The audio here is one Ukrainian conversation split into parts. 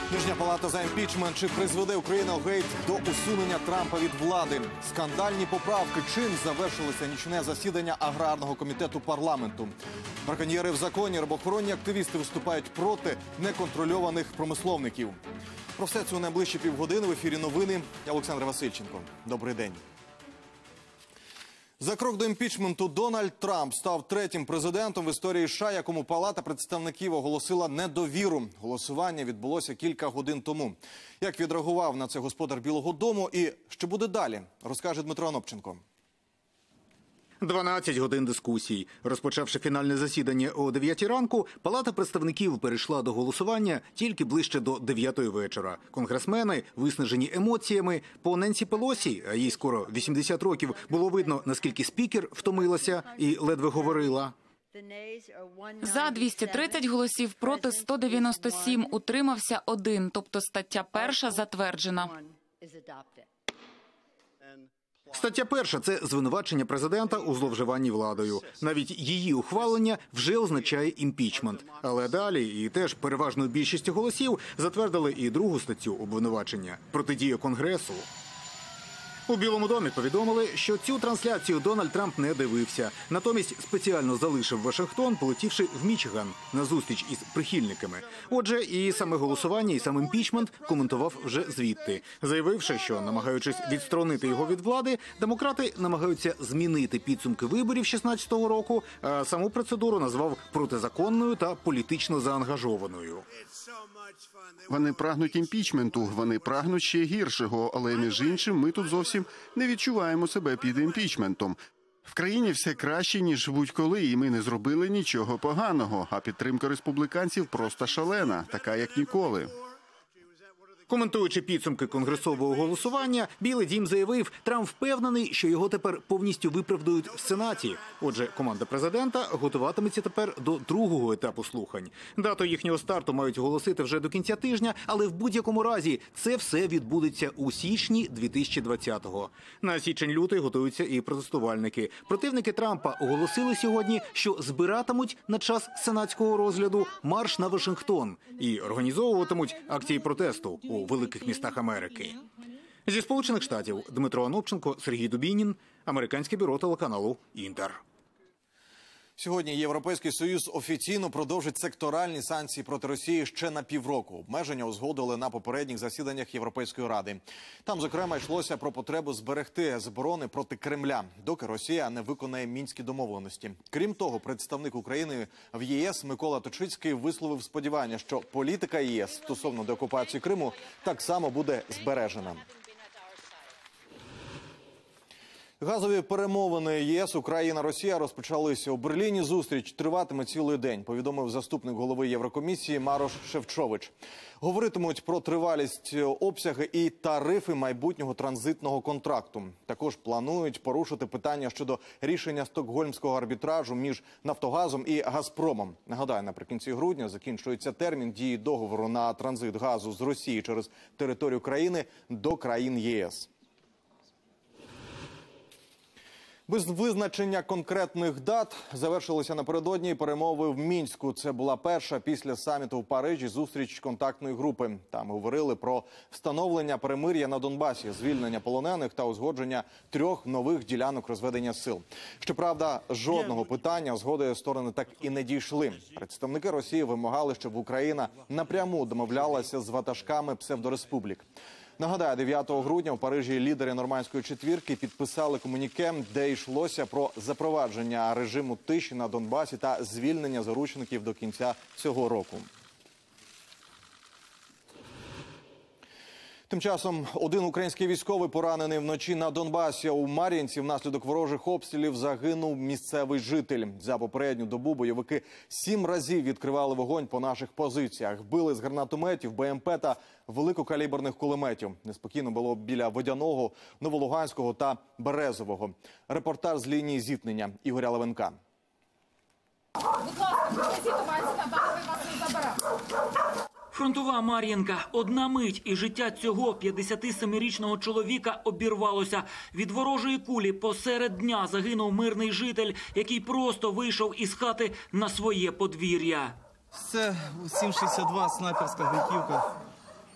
Нижня палата за імпічмент. Чи призведе Україна-гейт до усунення Трампа від влади? Скандальні поправки. Чим завершилося нічне засідання аграрного комітету парламенту? Браконьєри в законі. Рибоохоронні активісти виступають проти неконтрольованих промисловників. Про все це у найближчі півгодини. В ефірі новини. Я Олександр Васильченко. Добрий день. За крок до імпічменту Дональд Трамп став третім президентом в історії США, якому Палата представників оголосила недовіру. Голосування відбулося кілька годин тому. Як відреагував на це господар Білого дому і що буде далі, розкаже Дмитро Анопченко. 12 годин дискусій. Розпочавши фінальне засідання о 9 ранку, Палата представників перейшла до голосування тільки ближче до 9 вечора. Конгресмени, виснажені емоціями, по Ненсі Пелосі, а їй скоро 80 років, було видно, наскільки спікер втомилася і ледве говорила. За 230 голосів, проти 197, утримався 1, тобто стаття 1 затверджена. Стаття 1 – це звинувачення президента у зловживанні владою. Навіть її ухвалення вже означає імпічмент. Але далі, і теж переважною більшістю голосів, затвердили і другу статтю обвинувачення – протидія Конгресу. У Білому домі повідомили, що цю трансляцію Дональд Трамп не дивився. Натомість спеціально залишив Вашингтон, полетівши в Мічиган на зустріч із прихильниками. Отже, і саме голосування, і сам імпічмент коментував вже звідти, заявивши, що, намагаючись відсторонити його від влади, демократи намагаються змінити підсумки виборів 16-го року, а саму процедуру назвав протизаконною та політично заангажованою. Вони прагнуть імпічменту, вони прагнуть ще гіршого, але між іншим ми тут зовсім не відчуваємо себе під імпічментом. В країні все краще, ніж будь-коли, і ми не зробили нічого поганого, а підтримка республіканців просто шалена, така як ніколи. Коментуючи підсумки конгресового голосування, Білий дім заявив, Трамп впевнений, що його тепер повністю виправдують в Сенаті. Отже, команда президента готуватиметься тепер до другого етапу слухань. Дату їхнього старту мають оголосити вже до кінця тижня, але в будь-якому разі це все відбудеться у січні 2020-го. На січень-лютий готуються і протестувальники. Противники Трампа оголосили сьогодні, що збиратимуть на час сенатського розгляду марш на Вашингтон і організовуватимуть акції протесту у великих містах Америки. Зі Сполучених Штатів Дмитро Анопченко, Сергій Дубінін, Американське бюро телеканалу «Інтер». Сьогодні Європейський Союз офіційно продовжить секторальні санкції проти Росії ще на півроку. Обмеження узгодили на попередніх засіданнях Європейської Ради. Там, зокрема, йшлося про потребу зберегти заборони проти Кремля, доки Росія не виконає мінські домовленості. Крім того, представник України в ЄС Микола Точицький висловив сподівання, що політика ЄС стосовно деокупації Криму так само буде збережена. Газові перемовини ЄС, Україна, Росія розпочалися. У Берліні зустріч триватиме цілий день, повідомив заступник голови Єврокомісії Марош Шефчович. Говоритимуть про тривалість, обсяги і тарифи майбутнього транзитного контракту. Також планують порушити питання щодо рішення стокгольмського арбітражу між «Нафтогазом» і «Газпромом». Нагадаю, наприкінці грудня закінчується термін дії договору на транзит газу з Росії через територію країни до країн ЄС. Без визначення конкретних дат завершилися напередодні перемови в Мінську. Це була перша після саміту в Парижі зустріч контактної групи. Там говорили про встановлення перемир'я на Донбасі, звільнення полонених та узгодження 3 нових ділянок розведення сил. Щоправда, жодного питання згоди сторони так і не дійшли. Представники Росії вимагали, щоб Україна напряму домовлялася з ватажками псевдореспублік. Нагадаю, 9 грудня в Парижі лідери Нормандської четвірки підписали комюніке, де йшлося про запровадження режиму тиші на Донбасі та звільнення заручників до кінця цього року. Тим часом один український військовий поранений вночі на Донбасі. У Мар'їнці внаслідок ворожих обстрілів загинув місцевий житель. За попередню добу бойовики 7 разів відкривали вогонь по наших позиціях. Били з гранатометів, БМП та великокаліберних кулеметів. Неспокійно було біля Водяного, Новолуганського та Березового. Репортаж з лінії зіткнення Ігоря Левенка. Будь ласка, покажіть до вас, вас не забирав. Фронтова Мар'їнка. Одна мить і життя цього 57-річного чоловіка обірвалося. Від ворожої кулі посеред дня загинув мирний житель, який просто вийшов із хати на своє подвір'я. Це 7,62 снайперська гвинтівка.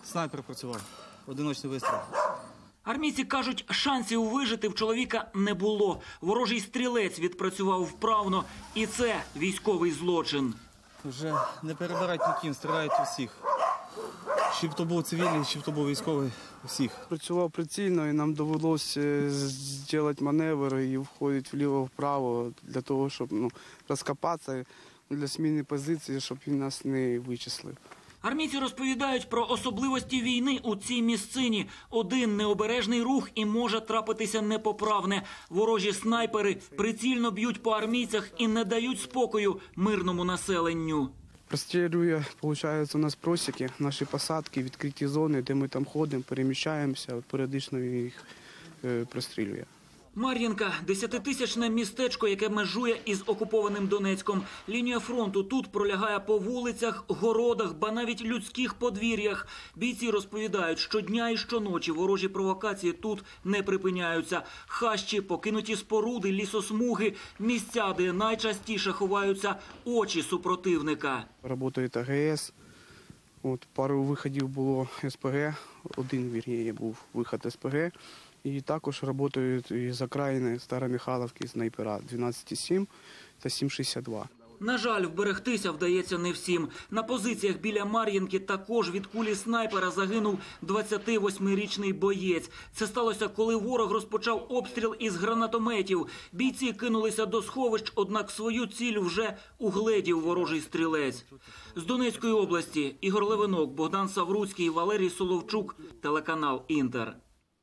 Снайпер працював. Одиночний вистріл. Армійці кажуть, шансів вижити в чоловіка не було. Ворожий стрілець відпрацював вправно. І це військовий злочин. Вже не перебирають ніким, стріляють у всіх. Чи б то був цивільний, чи б то був військовий, усіх. Працював прицільно і нам довелося зробити маневр і входити вліво-вправо для того, щоб розкопатися, для зміни позиції, щоб він нас не вичислив. Армійці розповідають про особливості війни у цій місцині. Один необережний рух і може трапитися непоправне. Ворожі снайпери прицільно б'ють по армійцях і не дають спокою мирному населенню. Прострілює, виходить, у нас просіки, наші посадки, відкриті зони, де ми там ходимо, переміщаємося, періодично їх прострілює. Мар'їнка – 10-тисячне містечко, яке межує із окупованим Донецьком. Лінія фронту тут пролягає по вулицях, городах, ба навіть людських подвір'ях. Бійці розповідають, щодня і щоночі ворожі провокації тут не припиняються. Хащі, покинуті споруди, лісосмуги – місця, де найчастіше ховаються очі супротивника. Працює АГС, пару виходів було СПГ, один, вірніше, був виход СПГ. І також працюють із окраїни Старомихайлівки снайпера 12,7 та 7,62. На жаль, вберегтися вдається не всім. На позиціях біля Мар'їнки також від кулі снайпера загинув 28-річний боєць. Це сталося, коли ворог розпочав обстріл із гранатометів. Бійці кинулися до сховищ, однак свою ціль вже угледів ворожий стрілець. З Донецької області Ігор Левинок, Богдан Савруцький, Валерій Соловчук, телеканал «Інтер».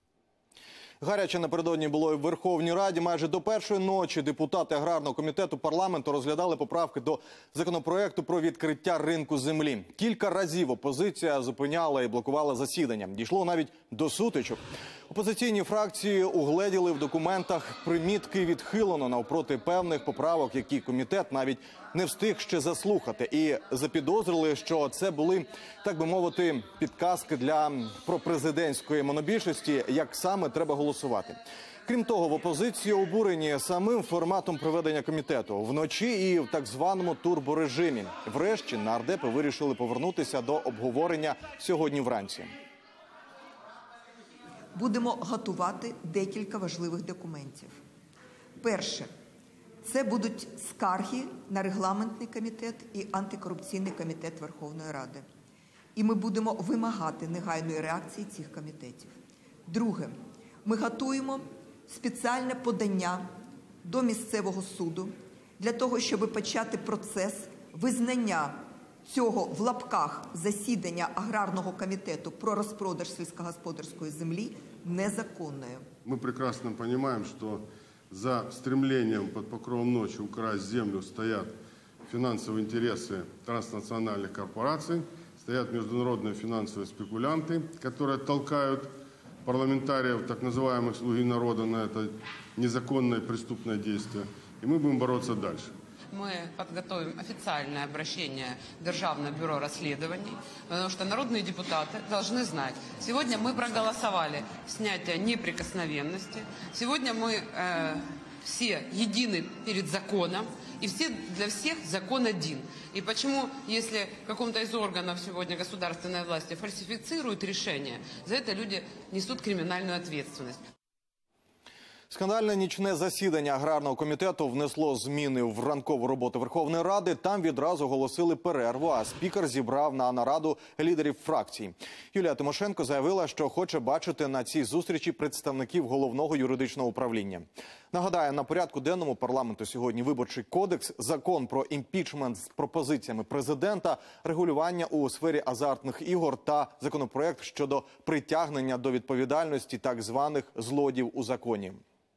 Гаряче напередодні було і в Верховній Раді. Майже до першої ночі депутати Аграрного комітету парламенту розглядали поправки до законопроекту про відкриття ринку землі. Кілька разів опозиція зупиняла і блокувала засідання. Дійшло навіть до сутичок. Опозиційні фракції угледіли в документах примітки «відхилено» навпроти певних поправок, які комітет навіть не встиг ще заслухати. І запідозрили, що це були, так би мовити, підказки для пропрезидентської монобільшості, як саме треба голосувати. Крім того, в опозиції обурені самим форматом проведення комітету. Вночі і в так званому турборежимі. Врешті нардепи вирішили повернутися до обговорення сьогодні вранці. Будемо готувати декілька важливих документів. Перше – це будуть скарги на регламентний комітет і антикорупційний комітет Верховної Ради. І ми будемо вимагати негайної реакції цих комітетів. Друге – ми готуємо спеціальне подання до місцевого суду для того, щоб почати процес визнання цього в лапках засідання Аграрного комітету про розпродаж сільськогосподарської землі незаконною. Мы прекрасно понимаем, что за стремлением под покровом ночи украсть землю стоят финансовые интересы транснациональных корпораций, стоят международные финансовые спекулянты, которые толкают парламентариев, так называемых «слуги народа», на это незаконное преступное действие. И мы будем бороться дальше. Мы подготовим официальное обращение в Державное бюро расследований, потому что народные депутаты должны знать. Сегодня мы проголосовали снятие неприкосновенности. Сегодня мы все едины перед законом, и для всех закон один. И почему, если в каком-то из органов сегодня государственной власти фальсифицируют решения, за это люди несут криминальную ответственность. Скандальне нічне засідання Аграрного комітету внесло зміни в ранкову роботу Верховної Ради. Там відразу оголосили перерву, а спікер зібрав на нараду лідерів фракцій. Юлія Тимошенко заявила, що хоче бачити на цій зустрічі представників Головного юридичного управління. Нагадаю, на порядку денному парламенту сьогодні Виборчий кодекс, закон про імпічмент з пропозиціями президента, регулювання у сфері азартних ігор та законопроект щодо притягнення до відповідальності так званих злодіїв у законі.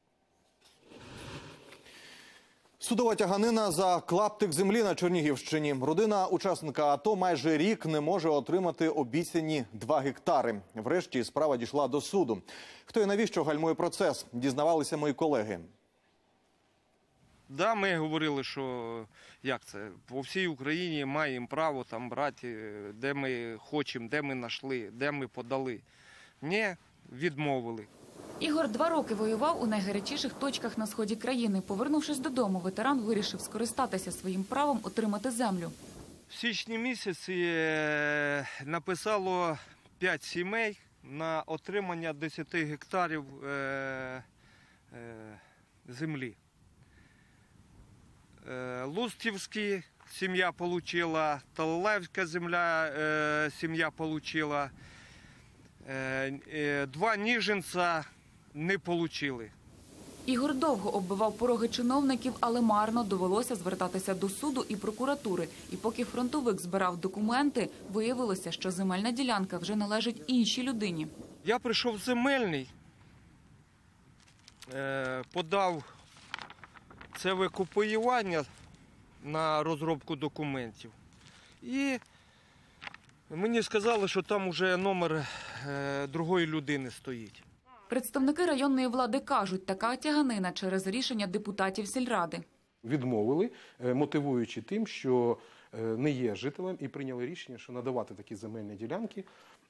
Судова тяганина за клаптик землі на Чернігівщині. Родина учасника АТО майже рік не може отримати обіцяні 2 гектари. Врешті справа дійшла до суду. Хто і навіщо гальмує процес, дізнавалися мої колеги. Да, ми говорили, що як це, по всій Україні маємо право там брати, де ми хочемо, де ми знайшли, де ми подали. Ні, відмовили. Ігор 2 роки воював у найгарячіших точках на сході країни. Повернувшись додому, ветеран вирішив скористатися своїм правом отримати землю. В січні місяці написало 5 сімей на отримання 10 гектарів землі. Лустівська сім'я отримала, Талалаївська сім'я отримала, 2 Ніжинця не отримали. Ігор довго оббивав пороги чиновників, але марно довелося звертатися до суду і прокуратури. І поки фронтовик збирав документи, виявилося, що земельна ділянка вже належить іншій людині. Я прийшов в земельний, подав це викопіювання на розробку документів. І мені сказали, що там вже номер другої людини стоїть. Представники районної влади кажуть, така тяганина через рішення депутатів сільради. Відмовили, мотивуючи тим, що не є жителем, і прийняли рішення, що надавати такі земельні ділянки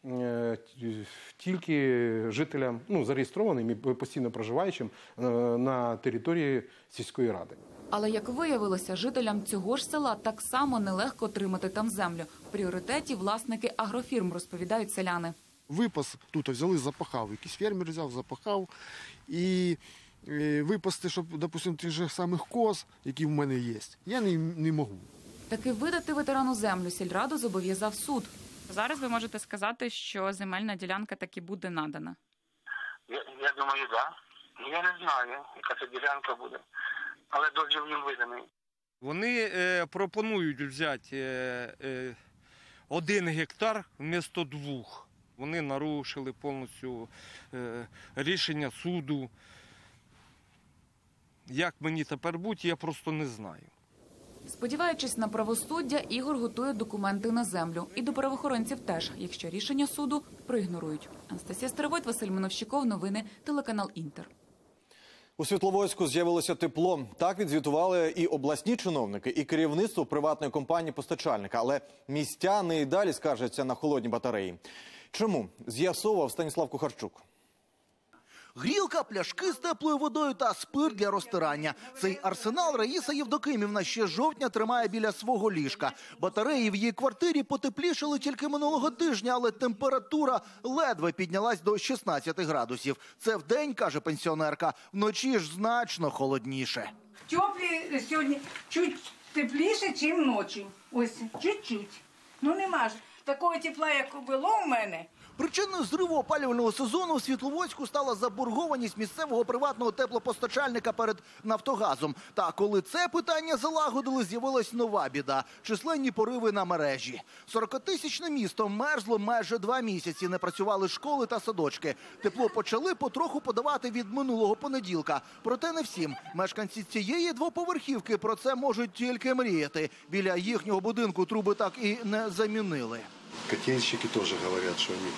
тільки жителям, зареєстрованим і постійно проживаючим на території сільської ради. Але, як виявилося, жителям цього ж села так само нелегко отримати там землю. В пріоритеті власники агрофірм, розповідають селяни. Випас тут взяли, запахав, якийсь фермер взяв, запахав. І випасти, щоб, допустимо, тих же самих коз, які в мене є, я не можу. Таки видати ветерану землю сільраду зобов'язав суд. Зараз ви можете сказати, що земельна ділянка таки буде надана. Я думаю, так. Да. Я не знаю, яка це ділянка буде, але дозвіл їм виданий. Вони пропонують взяти 1 гектар вмісто 2. Вони нарушили повністю рішення суду. Як мені тепер бути, я просто не знаю. Сподіваючись на правосуддя, Ігор готує документи на землю. І до правоохоронців теж, якщо рішення суду проігнорують. Анастасія Старовойт, Василь Мановщиков, новини, телеканал «Інтер». У Світловодську з'явилося тепло. Так відзвітували і обласні чиновники, і керівництво приватної компанії-постачальника. Але містяни і далі скаржаться на холодні батареї. Чому? З'ясовував Станіслав Кухарчук. Грілка, пляшки з теплою водою та спирт для розтирання. Цей арсенал Раїса Євдокимівна ще з жовтня тримає біля свого ліжка. Батареї в її квартирі потеплішали тільки минулого тижня, але температура ледве піднялась до 16 градусів. Це вдень, каже пенсіонерка, вночі ж значно холодніше. Теплі сьогодні чуть тепліше, ніж ночі. Ось, чуть-чуть. Нема ж такого тепла, як було у мене. Причиною зриву опалювального сезону у Світловодську стала заборгованість місцевого приватного теплопостачальника перед «Нафтогазом». Та коли це питання залагодили, з'явилась нова біда – численні пориви на мережі. 40-тисячне місто мерзло майже 2 місяці, не працювали школи та садочки. Тепло почали потроху подавати від минулого понеділка. Проте не всім. Мешканці цієї двоповерхівки про це можуть тільки мріяти. Біля їхнього будинку труби так і не замінили. Котельщики тоже говорят, что они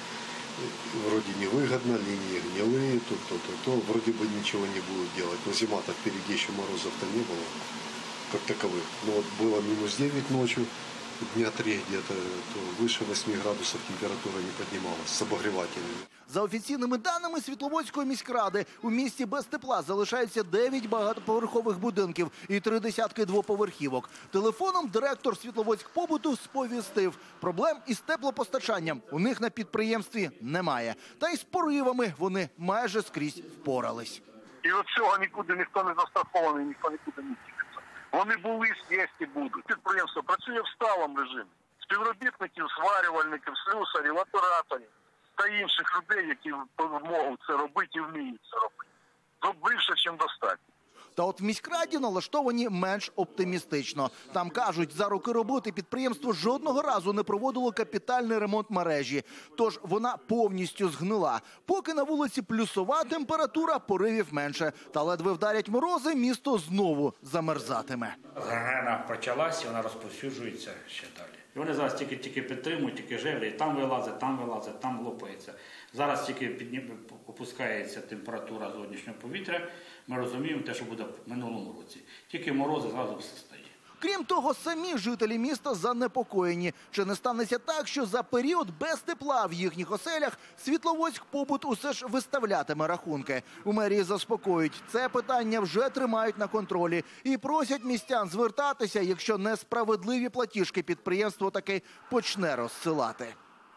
вроде невыгодно, линии гнилые, то. Вроде бы ничего не будут делать. Но зима-то впереди, еще морозов-то не было, как таковых. Но вот было -9 ночью, дня 3 где-то, то выше 8 градусов температура не поднималась с обогревателями. За офіційними даними Світловодської міськради, у місті без тепла залишається 9 багатоповерхових будинків і 3 десятки двоповерхівок. Телефоном директор Світловодськпобуту сповістив, проблем із теплопостачанням у них на підприємстві немає. Та й з поривами вони майже скрізь впорались. І от цього нікуди ніхто не застрахований, ніхто нікуди не дінеться. Вони були, є і будуть. Підприємство працює в сталому режимі. Співробітників, зварювальників, слюсарів, операторів та інших людей, які можуть це робити і вміють це робити. Більше, ніж достатньо. Та от в міськраді налаштовані менш оптимістично. Там кажуть, за роки роботи підприємство жодного разу не проводило капітальний ремонт мережі. Тож вона повністю згнила. Поки на вулиці плюсова температура, поривів менше. Та ледве вдарять морози, місто знову замерзатиме. Гангрена почалася, вона розповсюджується ще далі. І вони зараз тільки підтримують, тільки жевлі, там вилазить, там лопається. Зараз тільки опускається температура зовнішнього повітря, ми розуміємо те, що буде в минулому році. Тільки морози зразу все стає. Крім того, самі жителі міста занепокоєні. Чи не станеться так, що за період без тепла в їхніх оселях Світловодськпобут усе ж виставлятиме рахунки? У мерії заспокоюють, це питання вже тримають на контролі і просять містян звертатися, якщо несправедливі платіжки підприємство таки почне розсилати.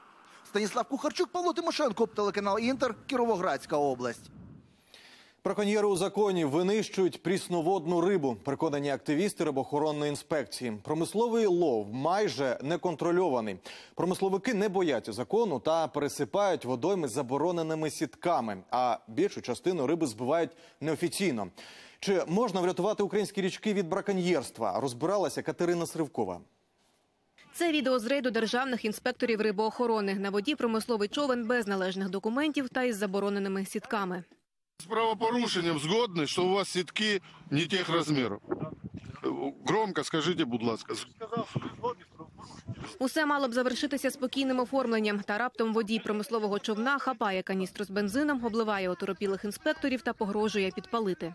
Станіслав Кухарчук, Павло Тимошенко, телеканал «Інтер», Кіровоградська область. Браконьєри у законі винищують прісноводну рибу, переконані активісти рибоохоронної інспекції. Промисловий лов майже неконтрольований. Промисловики не бояться закону та пересипають водойми забороненими сітками, а більшу частину риби збивають неофіційно. Чи можна врятувати українські річки від браконьєрства? Розбиралася Катерина Сривкова. Це відео з рейду державних інспекторів рибоохорони. На воді промисловий човен без належних документів та із забороненими сітками. С правопорушением згодны, что у вас сетки не тех размеров? Громко скажите, будь ласка. Усе мало б завершитися спокійним оформленням. Та раптом водій промислового човна хапає каністру з бензином, обливає оторопілих інспекторів та погрожує підпалити.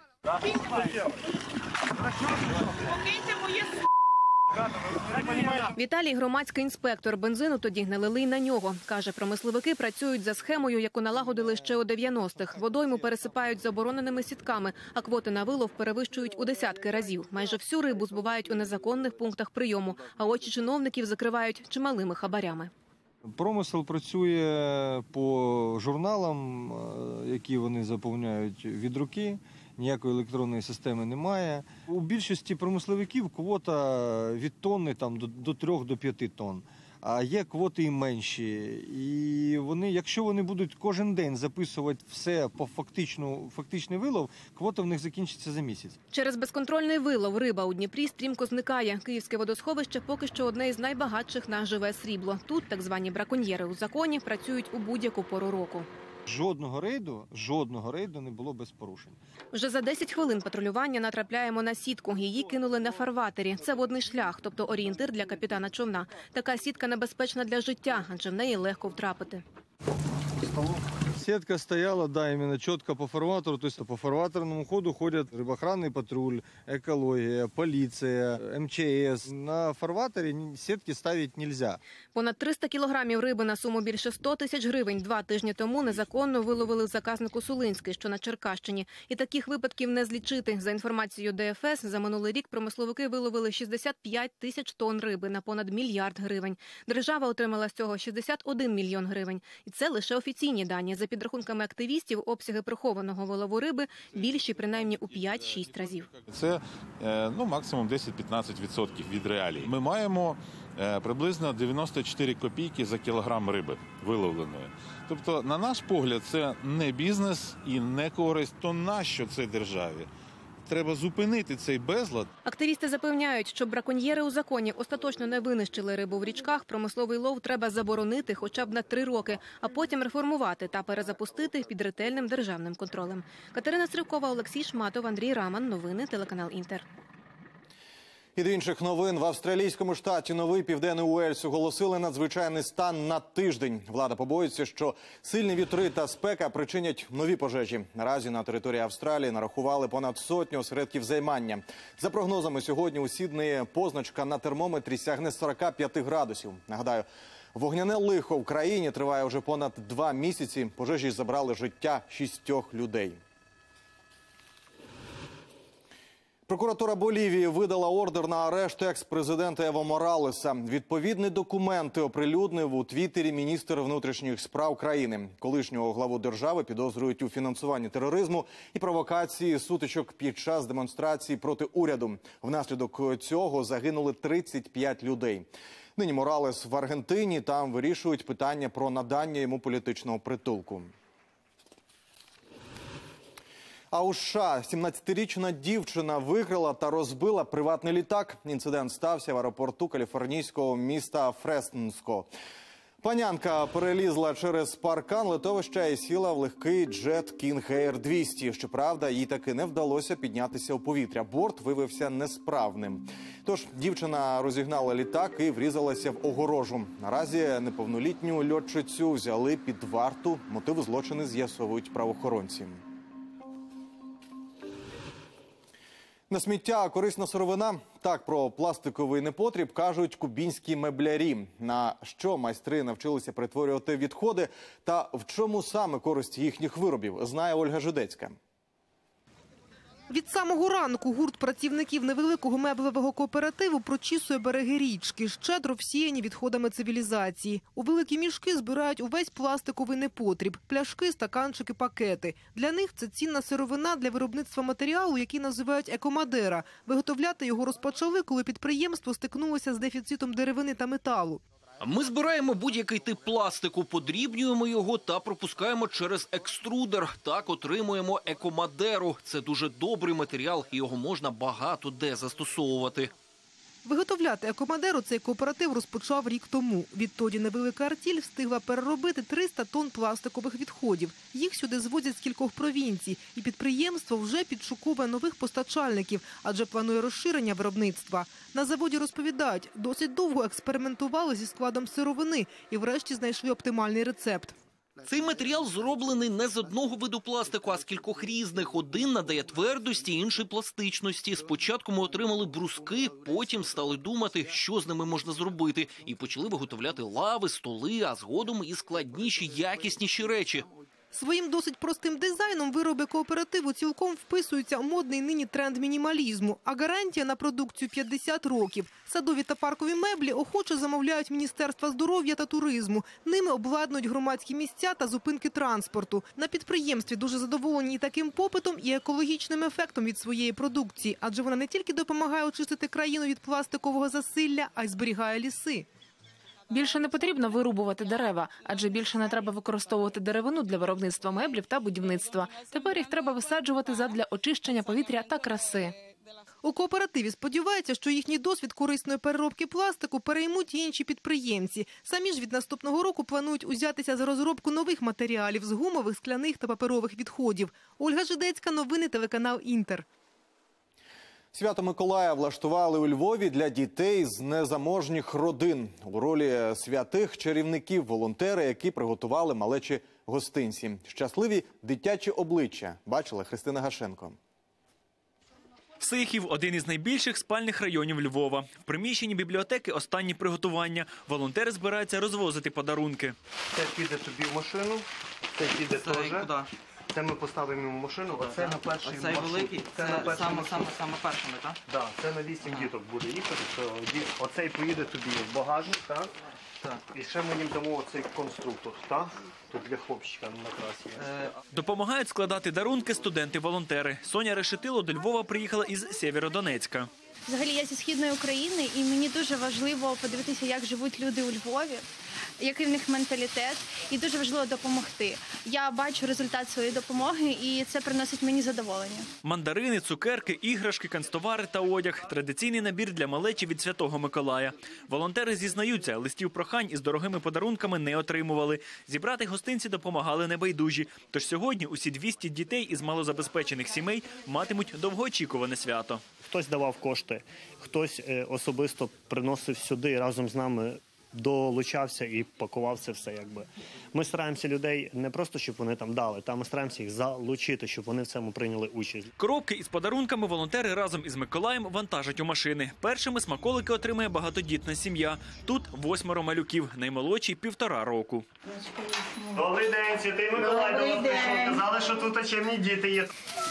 Віталій – громадський інспектор. Бензину тоді не лили й на нього. Каже, промисловики працюють за схемою, яку налагодили ще у 90-х. Водойму пересипають забороненими сітками, а квоти на вилов перевищують у десятки разів. Майже всю рибу збувають у незаконних пунктах прийому, а очі чиновників закривають чималими хабарями. Промисел працює по журналам, які вони заповняють від руки. Ніякої електронної системи немає. У більшості промисловиків квота від тонни до 3 до 5 тонн. А є квоти і менші. І вони, якщо вони будуть кожен день записувати все по фактичний вилов, квота в них закінчиться за місяць. Через безконтрольний вилов риба у Дніпрі стрімко зникає. Київське водосховище поки що одне із найбагатших на живе срібло. Тут так звані браконьєри у законі працюють у будь-яку пору року. Жодного рейду не було без порушень. Вже за 10 хвилин патрулювання натрапляємо на сітку. Її кинули на фарватері. Це водний шлях, тобто орієнтир для капітана човна. Така сітка небезпечна для життя, адже в неї легко втрапити. Сетка стояла, іменно чітко по фарватеру. Тобто по фарватерному ходу ходять рибоохоронний патруль, екологія, поліція, МЧС. На фарватері сітки ставити не можна. Понад 300 кілограмів риби на суму більше 100 тисяч гривень 2 тижні тому незаконно виловили в заказнику Сулинський, що на Черкащині. І таких випадків не злічити. За інформацією ДФС, за минулий рік промисловики виловили 65 тисяч тонн риби на понад мільярд гривень. Держава отримала з цього 61 мільйон гривень. І це лише офіційні дані. За підрахунками активістів, обсяги прихованого вилову риби більші принаймні у 5-6 разів. Це максимум 10-15% від реалій. Ми маємо приблизно 94 копійки за кілограм риби виловленої. Тобто, на наш погляд, це не бізнес і не користь. То нащо це державі? Треба зупинити цей безлад. Активісти запевняють, щоб браконьєри у законі остаточно не винищили рибу в річках, промисловий лов треба заборонити хоча б на 3 роки, а потім реформувати та перезапустити під ретельним державним контролем. Катерина Сривкова, Олексій Шматов, Андрій Раман. Новини, телеканал «Інтер». І до інших новин. В австралійському штаті Новий Південний Уельс оголосили надзвичайний стан на тиждень. Влада побоюється, що сильні вітри та спека причинять нові пожежі. Наразі на території Австралії нарахували понад 100 осередків займання. За прогнозами, сьогодні у Сіднеї позначка на термометрі сягне 45 градусів. Нагадаю, вогняне лихо в країні триває вже понад 2 місяці. Пожежі забрали життя 6 людей. Прокуратура Болівії видала ордер на арешт екс-президента Ево Моралеса. Відповідні документи оприлюднив у Твіттері міністр внутрішніх справ країни. Колишнього главу держави підозрюють у фінансуванні тероризму і провокації сутичок під час демонстрацій проти уряду. Внаслідок цього загинули 35 людей. Нині Моралес в Аргентині, там вирішують питання про надання йому політичного притулку. А у США 17-річна дівчина викрила та розбила приватний літак. Інцидент стався в аеропорту каліфорнійського міста Фреснско. Панянка перелізла через паркан литовища і сіла в легкий джет King Air 200. Щоправда, їй таки не вдалося піднятися у повітря. Борт виявився несправним. Тож дівчина розігнала літак і врізалася в огорожу. Наразі неповнолітню льотчицю взяли під варту. Мотиви злочину з'ясовують правоохоронці. На сміття корисна сировина. Так про пластиковий непотріб кажуть кубінські меблярі. На що майстри навчилися перетворювати відходи та в чому саме користь їхніх виробів, знає Ольга Жидецька. Від самого ранку гурт працівників невеликого меблевого кооперативу прочісує береги річки, щедро всіяні відходами цивілізації. У великі мішки збирають увесь пластиковий непотріб – пляшки, стаканчики, пакети. Для них це цінна сировина для виробництва матеріалу, який називають екомадера. Виготовляти його розпочали, коли підприємство стикнулося з дефіцитом деревини та металу. Ми збираємо будь-який тип пластику, подрібнюємо його та пропускаємо через екструдер. Так отримуємо екомадеру. Це дуже добрий матеріал, і його можна багато де застосовувати. Виготовляти екомадеру цей кооператив розпочав рік тому. Відтоді невелика артіль встигла переробити 300 тонн пластикових відходів. Їх сюди звозять з кількох провінцій. І підприємство вже підшуковує нових постачальників, адже планує розширення виробництва. На заводі розповідають, досить довго експериментували зі складом сировини і врешті знайшли оптимальний рецепт. Цей матеріал зроблений не з одного виду пластику, а з кількох різних. Один надає твердості, інший – пластичності. Спочатку ми отримали бруски, потім стали думати, що з ними можна зробити. І почали виготовляти лави, столи, а згодом і складніші, якісніші речі. Своїм досить простим дизайном вироби кооперативу цілком вписуються у модний нині тренд мінімалізму, а гарантія на продукцію 50 років. Садові та паркові меблі охоче замовляють Міністерства здоров'я та туризму. Ними обладнують громадські місця та зупинки транспорту. На підприємстві дуже задоволені і таким попитом, і екологічним ефектом від своєї продукції, адже вона не тільки допомагає очистити країну від пластикового засилля, а й зберігає ліси. Більше не потрібно вирубувати дерева, адже більше не треба використовувати деревину для виробництва меблів та будівництва. Тепер їх треба висаджувати задля очищення повітря та краси. У кооперативі сподіваються, що їхній досвід корисної переробки пластику переймуть і інші підприємці. Самі ж від наступного року планують узятися за розробку нових матеріалів з гумових, скляних та паперових відходів. Ольга Жидецька, новини, телеканал «Інтер». Свято Миколая влаштували у Львові для дітей з незаможніх родин. У ролі святих чарівників волонтери, які приготували малечі гостинці. Щасливі дитячі обличчя бачила Христина Гашенко. Сихів – один із найбільших спальних районів Львова. В приміщенні бібліотеки останні приготування. Волонтери збираються розвозити подарунки. Це піде тобі в машину, це піде теж. Це ми поставимо в машину, оце на перший маршрут. Оцей великий, це саме першими, так? Так, це на 8 діток буде їхати. Оцей поїде тобі в багажник, так? Так. І ще ми їм дамо оцей конструктор, так? Тут для хлопчика на красі. Допомагають складати дарунки студенти-волонтери. Соня Решетило до Львова приїхала із Сєвєродонецька. Взагалі я зі Східної України, і мені дуже важливо подивитися, як живуть люди у Львові, який в них менталітет, і дуже важливо допомогти. Я бачу результат своєї допомоги, і це приносить мені задоволення. Мандарини, цукерки, іграшки, канцтовари та одяг – традиційний набір для малечі від Святого Миколая. Волонтери зізнаються, листів прохань із дорогими подарунками не отримували. Зібрати гостинці допомагали небайдужі. Тож сьогодні усі 200 дітей із малозабезпечених сімей матимуть довгоочікуване свято. Хтось давав кошти, хтось особисто приносив сюди разом з нами, долучався і пакував це все. Ми стараємося людей не просто, щоб вони там дали, та ми стараємося їх залучити, щоб вони в цьому прийняли участь. Коробки із подарунками волонтери разом із Миколаєм вантажать у машини. Першими смаколики отримає багатодітна сім'я. Тут 8 малюків, наймолодший – 1,5 року. Добрий день, Святий Миколай до вас прийшов. Казали, що тут чемні діти є.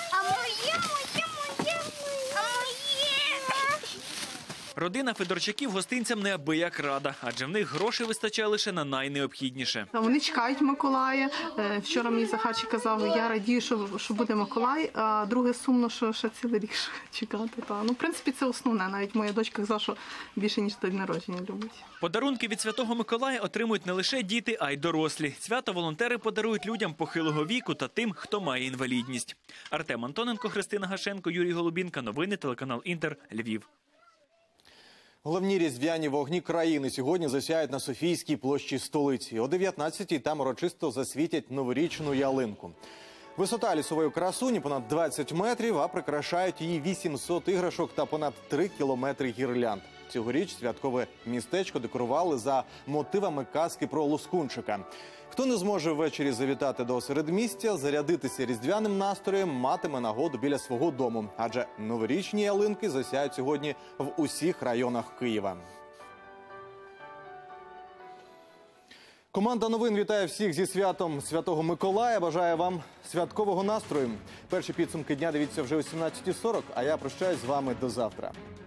Родина Федорчаків гостинцям неабияк рада, адже в них грошей вистачає лише на найнеобхідніше. Вони чекають Миколая. Вчора мій Захарчик казав, я радію, що буде Миколай, а друге сумно, що ще цілий рік чекати. В принципі, це основне. Навіть моя дочка казала, що більше, ніж день народження любить. Подарунки від Святого Миколая отримують не лише діти, а й дорослі. Свято волонтери подарують людям похилого віку та тим, хто має інвалідність. Артем Антоненко, Христина Гашенко, Юрій Голубінка. Новини, телеканал «Інтер», Львів. Головні різдвяні вогні країни сьогодні засяють на Софійській площі столиці. О 19-й там урочисто засвітять новорічну ялинку. Висота лісової красуні понад 20 метрів, а прикрашають її 800 іграшок та понад 3 кілометри гірлянд. Цьогоріч святкове містечко декорували за мотивами казки про Лускунчика. Хто не зможе ввечері завітати до середмістя, зарядитися різдвяним настроєм, матиме нагоду біля свого дому. Адже новорічні ялинки засяють сьогодні в усіх районах Києва. Команда новин вітає всіх зі святом Святого Миколая. Бажаю вам святкового настрою. Перші підсумки дня дивіться вже о 17:40, а я прощаюсь з вами до завтра.